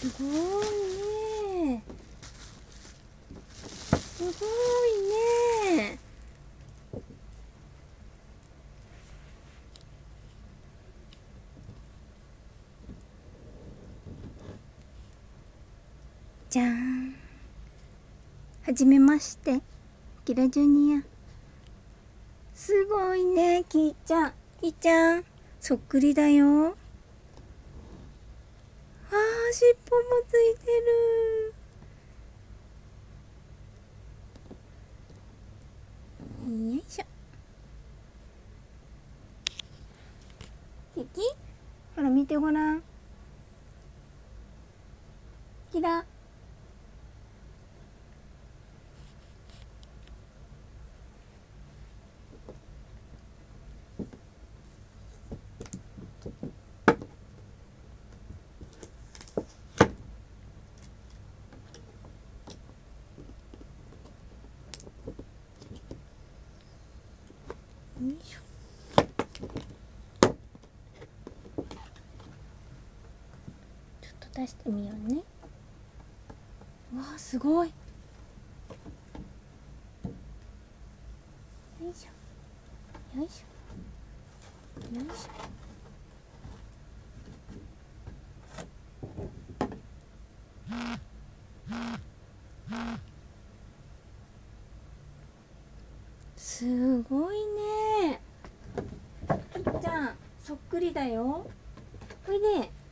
すごいね。すごいね。じゃーん。はじめまして、キラジュニア。すごいね、キーちゃん。キーちゃん、そっくりだよ。あー、尻尾もついてる。よいしょ。キキ、ほら見てごらん。キラ。よいしょ。ちょっと出してみようね。わあ、すごい。よいしょ。よいしょ。よいしょ。すごいね。きっちゃん、そっくりだよ。おいで。